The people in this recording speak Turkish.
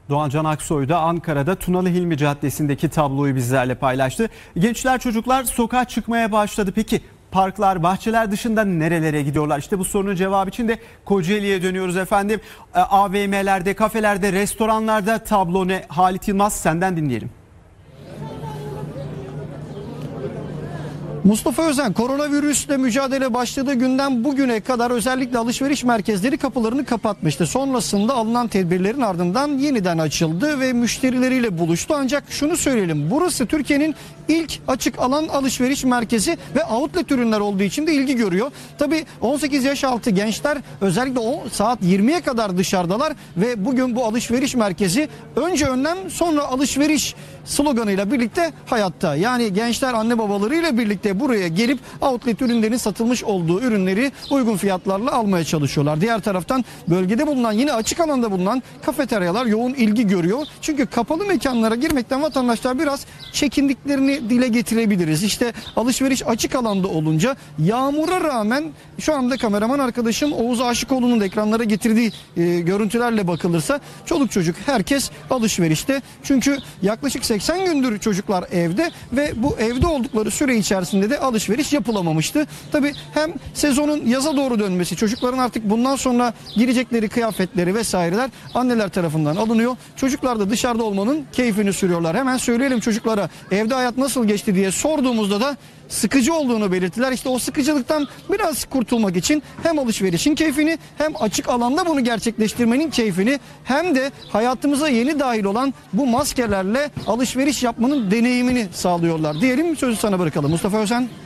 Doğan Can Aksoy da Ankara'da Tunalı Hilmi Caddesi'ndeki tabloyu bizlerle paylaştı. Gençler, çocuklar sokağa çıkmaya başladı. Peki parklar, bahçeler dışında nerelere gidiyorlar? İşte bu sorunun cevabı için de Kocaeli'ye dönüyoruz efendim. AVM'lerde, kafelerde, restoranlarda tablo ne? Halit Yılmaz, senden dinleyelim. Mustafa Özen, koronavirüsle mücadele başladığı günden bugüne kadar özellikle alışveriş merkezleri kapılarını kapatmıştı. Sonrasında alınan tedbirlerin ardından yeniden açıldı ve müşterileriyle buluştu. Ancak şunu söyleyelim, burası Türkiye'nin ilk açık alan alışveriş merkezi ve outlet ürünler olduğu için de ilgi görüyor. Tabii 18 yaş altı gençler özellikle saat 20'ye kadar dışarıdalar ve bugün bu alışveriş merkezi önce önlem sonra alışveriş sloganıyla birlikte hayatta. Yani gençler anne babalarıyla birlikte buraya gelip outlet ürünlerin satılmış olduğu ürünleri uygun fiyatlarla almaya çalışıyorlar. Diğer taraftan bölgede bulunan, yine açık alanda bulunan kafeteryalar yoğun ilgi görüyor. Çünkü kapalı mekanlara girmekten vatandaşlar biraz çekindiklerini dile getirebiliriz. İşte alışveriş açık alanda olunca yağmura rağmen şu anda kameraman arkadaşım Oğuz Aşıkoğlu'nun da ekranlara getirdiği görüntülerle bakılırsa çoluk çocuk herkes alışverişte. Çünkü yaklaşık 80 gündür çocuklar evde ve bu evde oldukları süre içerisinde de alışveriş yapılamamıştı. Tabii hem sezonun yaza doğru dönmesi, çocukların artık bundan sonra girecekleri kıyafetleri vesaireler anneler tarafından alınıyor. Çocuklar da dışarıda olmanın keyfini sürüyorlar. Hemen söyleyelim çocuklara, evde hayat nasıl geçti diye sorduğumuzda da sıkıcı olduğunu belirttiler. İşte o sıkıcılıktan biraz kurtulmak için hem alışverişin keyfini, hem açık alanda bunu gerçekleştirmenin keyfini, hem de hayatımıza yeni dahil olan bu maskelerle alışveriş yapmanın deneyimini sağlıyorlar. Diyelim, sözü sana bırakalım Mustafa Özen.